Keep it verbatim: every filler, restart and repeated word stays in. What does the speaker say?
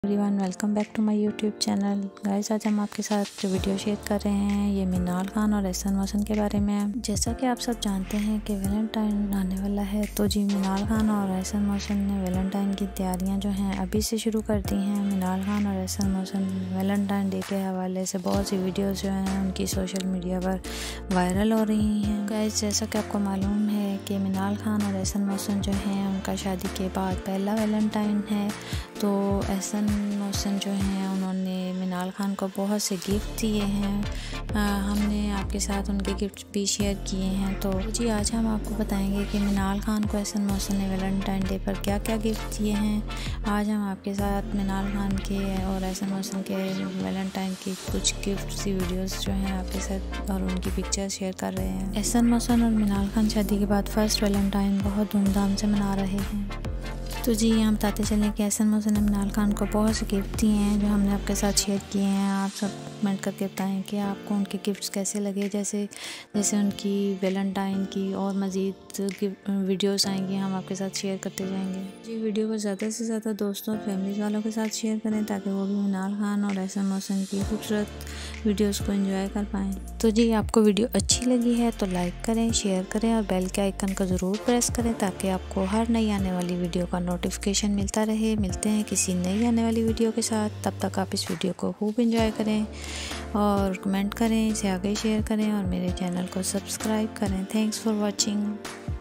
Everyone, welcome back to my YouTube channel. Guys, आज हम आपके साथ जो वीडियो शेयर कर रहे हैं ये मिनाल खान और एहसन मोहसिन के बारे में है। जैसा कि आप सब जानते हैं कि वैलेंटाइन आने वाला है, तो जी मिनाल खान और एहसन मोहसिन ने वैलेंटाइन की तैयारियां जो हैं अभी से शुरू कर दी हैं। मिनाल खान और एहसन मोहसिन वैलेंटाइन डे के हवाले से बहुत सी वीडियोज़ जो हैं उनकी सोशल मीडिया पर वायरल हो रही हैं। गाइस, जैसा कि आपको मालूम है कि मिनाल खान और एहसन मोहसिन जो हैं उनका शादी के बाद पहला वैलेंटाइन है, तो एहसन मोहसिन जो हैं उन्होंने मिनाल खान को बहुत से गिफ्ट दिए हैं। आ, हमने आपके साथ उनके गिफ्ट भी शेयर किए हैं। तो जी आज हम आपको बताएंगे कि मिनाल खान को एहसन मोहसिन ने वैलेंटाइन डे पर क्या क्या गिफ्ट दिए हैं। आज हम आपके साथ मिनाल खान के और एहसन मोहसिन के वैलेंटाइन की कुछ गिफ्ट सी वीडियोस जो हैं आपके साथ और उनकी पिक्चर्स शेयर कर रहे हैं। एहसन मोहसिन और मिनाल खान शादी के बाद फर्स्ट वैलेंटाइन बहुत धूमधाम से मना रहे हैं। तो जी हम बताते चलें कि एहसन मोहसिन ने मिनाल खान को बहुत से गिफ्ट दिए हैं जो हमने आपके साथ शेयर किए हैं। आप सब कमेंट करके बताएं कि आपको उनके गिफ्ट्स कैसे लगे। जैसे जैसे उनकी वैलेंटाइन की और मज़ीद वीडियोस आएंगी, हम आपके साथ शेयर करते जाएंगे। जी वीडियो को ज़्यादा से ज़्यादा दोस्तों और फैमिली वालों के साथ शेयर करें ताकि वो भी मिनाल खान और एहसन मोहसिन की खूबसूरत वीडियोज़ को एंजॉय कर पाएँ। तो जी आपको वीडियो अच्छी लगी है तो लाइक करें, शेयर करें और बेल के आइकन को ज़रूर प्रेस करें ताकि आपको हर नई आने वाली वीडियो का नोटिफिकेशन मिलता रहे। मिलते हैं किसी नई आने वाली वीडियो के साथ। तब तक आप इस वीडियो को खूब एंजॉय करें और कमेंट करें, इसे आगे शेयर करें और मेरे चैनल को सब्सक्राइब करें। Thanks for watching.